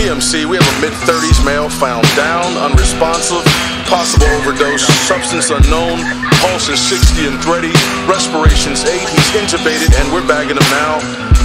EMC, we have a mid-30s male found down, unresponsive, possible overdose, substance unknown, pulse is 60 and thready, respiration's 8, he's intubated and we're bagging him now.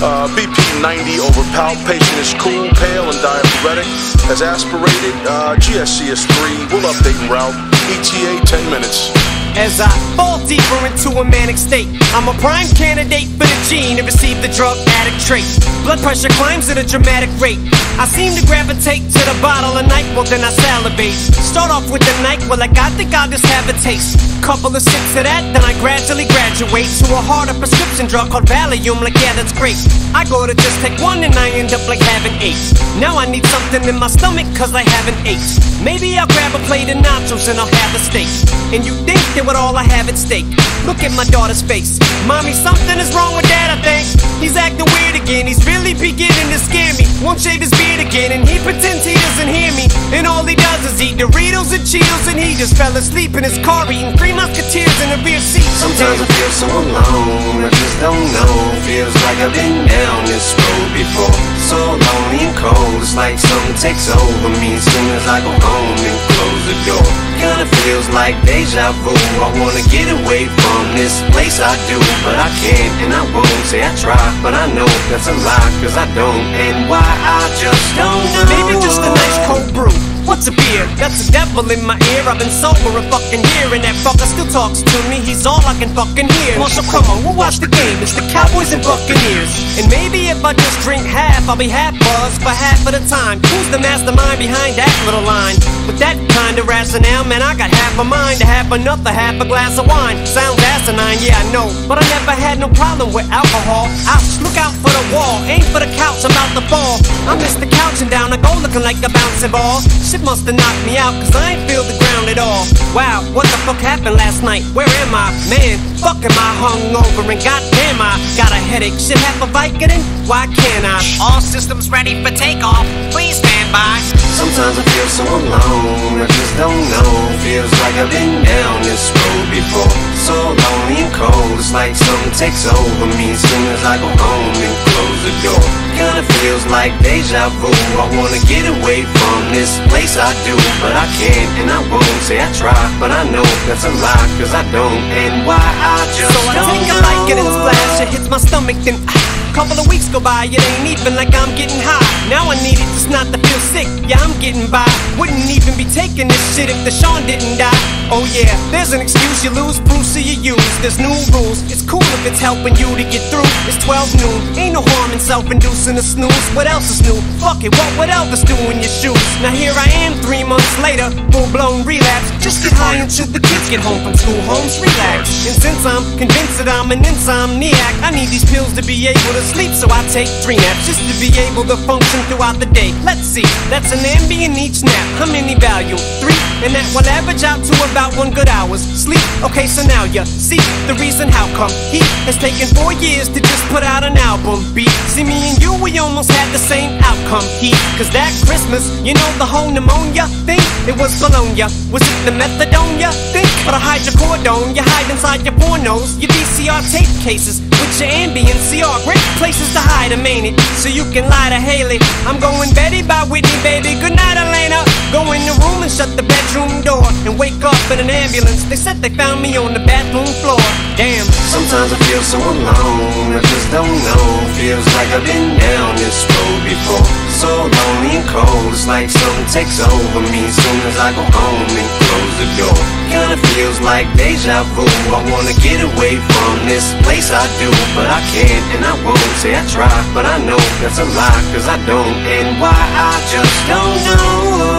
BP 90 over palp, patient is cool, pale and diaphoretic, has aspirated, GSC is 3, we'll update en route, ETA 10 minutes. As I fall deeper into a manic state, I'm a prime candidate for the gene to receive the drug addict trait. Blood pressure climbs at a dramatic rate. I seem to gravitate to the bottle of night, well then I salivate. Start off with the night, well I think I'll just have a taste. Couple of sips of that, then I gradually graduate to a harder prescription drug called Valium, like yeah that's great. I go to just take one and I end up like having 8. Now I need something in my stomach cause I haven't ate. Maybe I'll grab a plate of nachos and I'll have a steak. And you think that with all I have at stake, look at my daughter's face. Mommy, something is wrong with Dad, I think. He's acting weird again, he's really beginning to scare me. Won't shave his beard again and he pretends he doesn't hear me. And all he does is eat Doritos and Cheetos, and he just fell asleep in his car eating 3 Musketeers in a rear seat. Sometimes I feel so alone, I just don't know. Feels like I've been down this road before. So lonely and cold, it's like something takes over me as soon as I go home and close the door. Kinda feels like deja vu. I wanna get away from this place I do, but I can't and I won't. Say I try, but I know that's a lie, cause I don't. And why I just don't know. Maybe just a nice cold brew. What's a beer? That's a devil in my ear. I've been sober a fucking year and that fucker still talks to me. He's all I can fucking hear. Marshall, come on, we'll watch the game. It's the Cowboys and Buccaneers. And maybe if I just drink half, I'll be half buzzed for half of the time. Who's the mastermind behind that little line? With that kind of rationale, man, I got half a mind to have another half a glass of wine. Sounds asinine, yeah I know, but I never had no problem with alcohol. Ouch, look out for the wall, aim for the couch, I'm about to fall. I miss the couch and down, I go looking like a bouncing ball. Shit must have knocked me out, cause I ain't feel the ground at all. Wow, what the fuck happened last night? Where am I? Man, fuck am I hungover and goddamn I got a headache. Shit, half a Vicodin? Why can't I? All systems ready for takeoff, please stand by. Sometimes I feel so alone, I just don't know. Feels like I've been down this road before. So lonely and cold, it's like something takes over me as soon as I go home and close the door. Kinda feels like deja vu. I wanna get away from this place I do, but I can't and I won't. Say I try, but I know that's a lie, cause I don't. And why I just so I don't take know. a Vicodin and splash, it hits my stomach, then couple of weeks go by, it ain't even like I'm getting high. Now I need it just not to feel sick, yeah I'm getting by. Wouldn't even be taking this shit if the Sean didn't die. Oh yeah, there's an excuse, you lose, Bruce, so you use. There's new rules, it's cool if it's helping you to get through. It's 12 noon, ain't no harm in self-inducing a snooze. What else is new? Fuck it, what would Elvis do in your shoes? Now here I am 3 months later, full-blown relapse. Just get high until the kids get home from school, homes relax. And since I'm convinced that I'm an insomniac, I need these pills to be able to sleep, so I take 3 naps just to be able to function throughout the day. Let's see, that's an Ambien each nap. How many value? 3, and that will average out to about 1 good hour's sleep. Okay, so now you see the reason how come he has taken 4 years to just put out an album. Beat, see me and you, we almost had the same outcome. Cause that Christmas, you know the whole pneumonia thing, it was Bologna. Was it the methadone you think? Or the hydrocodone you hide inside your pornos, your VCR tape cases with your Ambien CR. Great places to hide them, ain't it? So you can lie to Haley. I'm going Betty by Whitney, baby. Good night, Elena. Go in the room and shut the bedroom door and wake up in an ambulance. They said they found me on the bathroom floor. Damn. Sometimes I feel so alone, I just don't know. Feels like I've been down this road before. So lonely and cold, it's like something takes over me as soon as I go home and close the door. Kinda feels like deja vu. I wanna get away from this place I do, but I can't and I won't. Say I try, but I know that's a lie, cause I don't. And why I just don't know.